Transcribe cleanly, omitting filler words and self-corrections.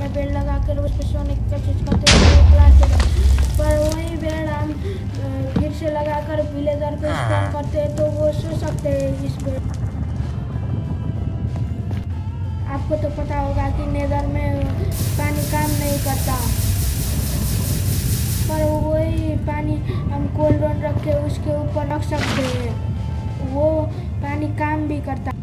में बेड लगा कर उस पर सोने की कोशिश करते हैं प्लास्टिक, पर वही बेड हम फिर से लगा कर विलेजर को स्कैन करते हैं तो वो सो सकते हैं इस बेड। आपको तो पता होगा कि नेदर में पानी काम नहीं करता, पर वही पानी हम कोल्ड रख के उसके ऊपर रख सकते हैं, वो पानी काम भी करता।